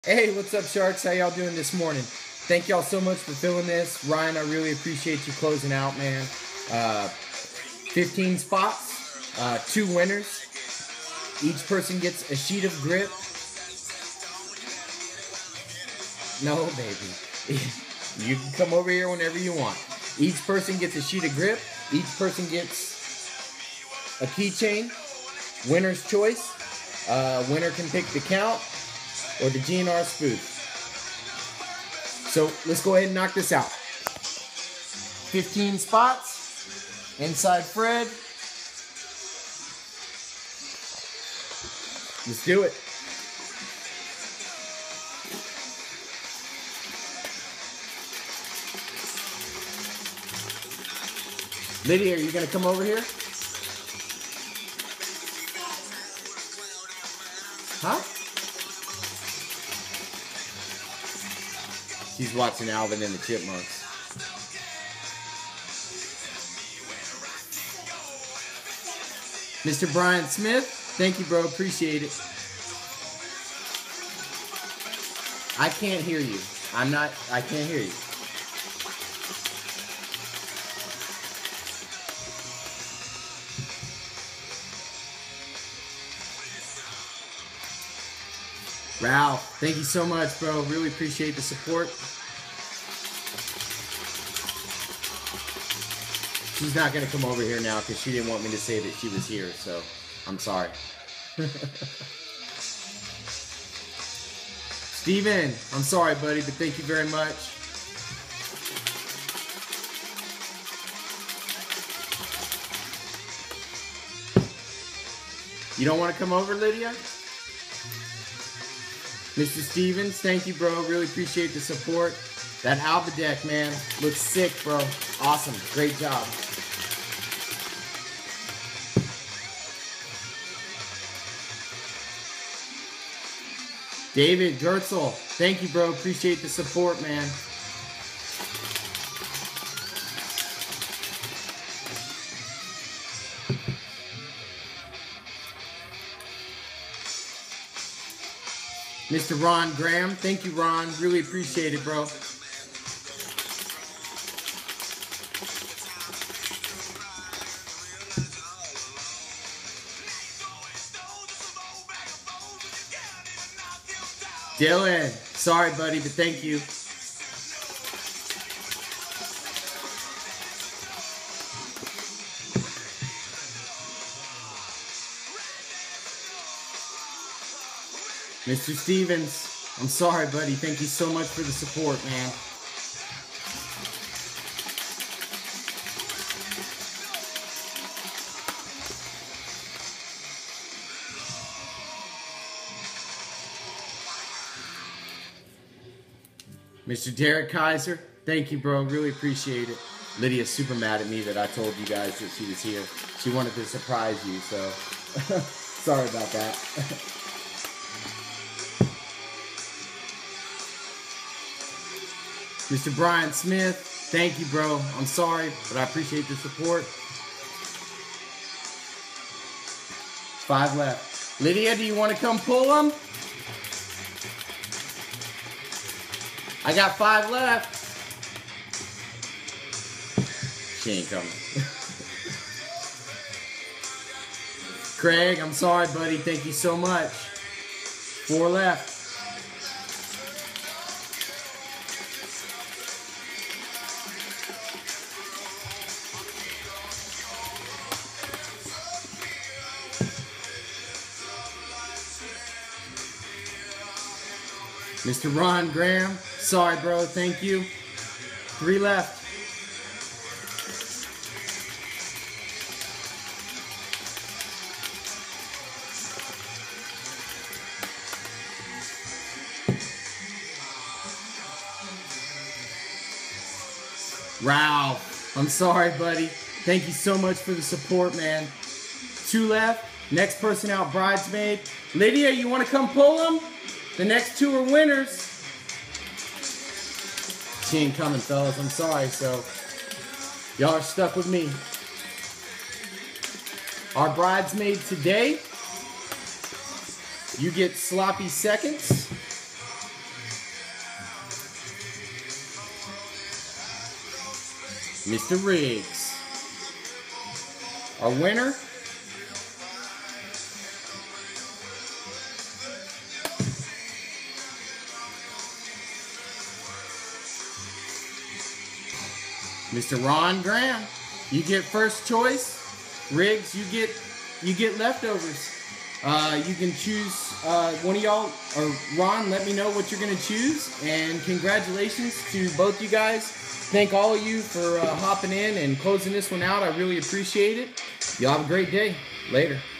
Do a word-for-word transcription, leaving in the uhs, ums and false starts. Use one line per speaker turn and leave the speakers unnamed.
Hey, what's up, Sharks? How y'all doing this morning? Thank y'all so much for filling this. Ryan, I really appreciate you closing out, man. Uh, fifteen spots, uh, two winners. Each person gets a sheet of grip. No, baby. You can come over here whenever you want. Each person gets a sheet of grip. Each person gets a keychain. Winner's choice. Uh, winner can pick the count or the G N R spoof. So let's go ahead and knock this out. fifteen spots. Inside Fred. Let's do it. Lydia, are you going to come over here? Huh? She's watching Alvin and the Chipmunks. Mister Brian Smith, thank you, bro. Appreciate it. I can't hear you. I'm not, I can't hear you. Ralph, thank you so much, bro. Really appreciate the support. She's not going to come over here now because she didn't want me to say that she was here, so I'm sorry. Steven, I'm sorry, buddy, but thank you very much. You don't want to come over, Lydia? Mister Stevens, thank you, bro. Really appreciate the support. That Alba deck, man, looks sick, bro. Awesome. Great job. David Gertzel, thank you, bro. Appreciate the support, man. Mister Ron Graham, thank you, Ron. Really appreciate it, bro. Dylan, sorry, buddy, but thank you. Mister Stevens, I'm sorry, buddy. Thank you so much for the support, man. Mister Derek Kaiser, thank you, bro. Really appreciate it. Lydia's super mad at me that I told you guys that she was here. She wanted to surprise you, so sorry about that. Mister Brian Smith, thank you, bro. I'm sorry, but I appreciate the support. Five left. Lydia, do you want to come pull them? I got five left. She ain't coming. Craig, I'm sorry, buddy. Thank you so much. Four left. Mister Ron Graham, sorry, bro. Thank you. Three left. Ralph, I'm sorry, buddy. Thank you so much for the support, man. Two left. Next person out, bridesmaid. Lydia, you want to come pull them? The next two are winners. She ain't coming, fellas. I'm sorry, so y'all are stuck with me. Our bridesmaid today, you get sloppy seconds. Mister Riggs. Our winner, Mister Ron Graham. You get first choice. Riggs, you get you get leftovers. Uh, you can choose uh, one of y'all, or Ron, let me know what you're going to choose. And congratulations to both you guys. Thank all of you for uh, hopping in and closing this one out. I really appreciate it. Y'all have a great day. Later.